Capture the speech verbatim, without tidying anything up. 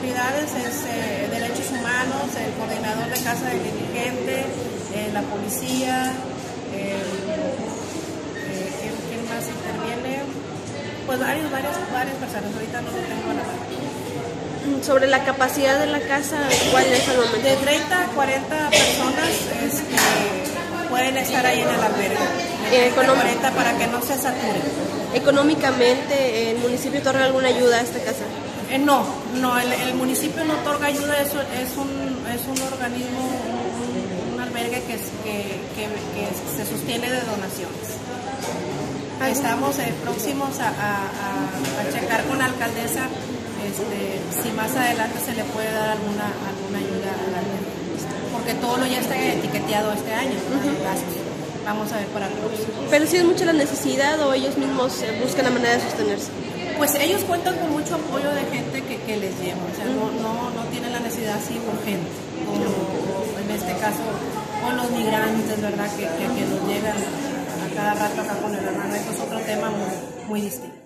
autoridades es eh, Derechos Humanos, el coordinador de Casa del Indigente, eh, la policía, eh, eh, ¿quién, quién más interviene? Pues varios, varias, varias personas, ahorita no lo tengo a la mano. Sobre la capacidad de la casa, ¿cuál es el momento? De treinta a cuarenta personas es que pueden estar ahí en el albergue. De treinta a cuarenta para que no se sature. ¿Económicamente el municipio otorga alguna ayuda a esta casa? Eh, no, no, el, el municipio no otorga ayuda, eso es un, es un organismo, un, un albergue que, que, que, que se sostiene de donaciones. Estamos eh, próximos a, a, a, a checar con la alcaldesa este, si más adelante se le puede dar alguna, alguna ayuda al albergue, porque todo lo ya está etiqueteado este año, uh-huh. Gracias. Vamos a ver para el próximo. ¿Pero si es mucha la necesidad o ellos mismos eh, buscan la manera de sostenerse? Pues ellos cuentan con mucho apoyo de gente que, que les lleva, o sea, no, no, no tienen la necesidad así urgente, como en este caso con los migrantes, ¿verdad? Que, que, que nos llegan a cada rato acá con el hermano, esto es otro tema muy, muy distinto.